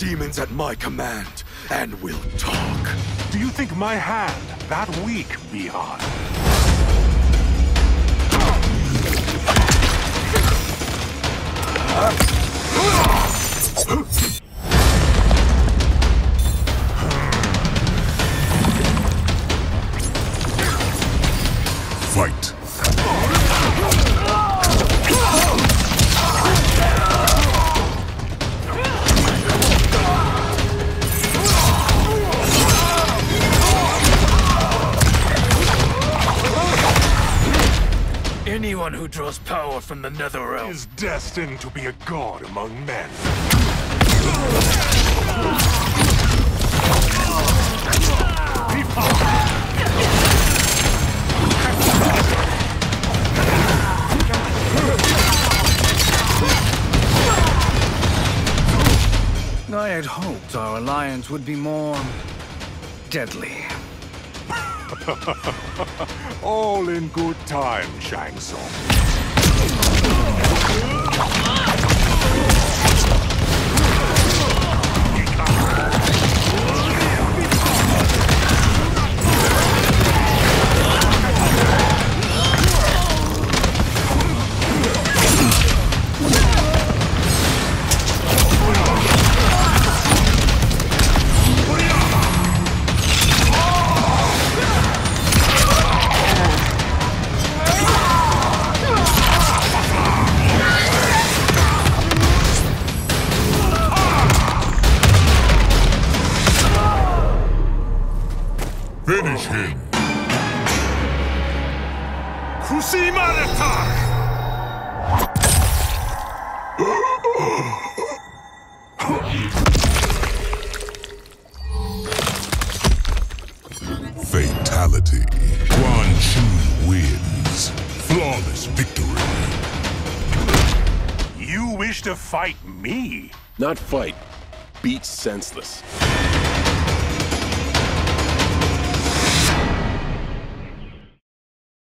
demons at my command, and we'll talk. Do you think my hand that weak, Beyond? Fight. Anyone who draws power from the NetherRealm Is destined to be a god among men. I had hoped our alliance would be more deadly. All in good time, Shang Tsung. Finish him. Fatality. Quan Chi wins. Flawless victory. You wish to fight me? Not fight. Beat senseless.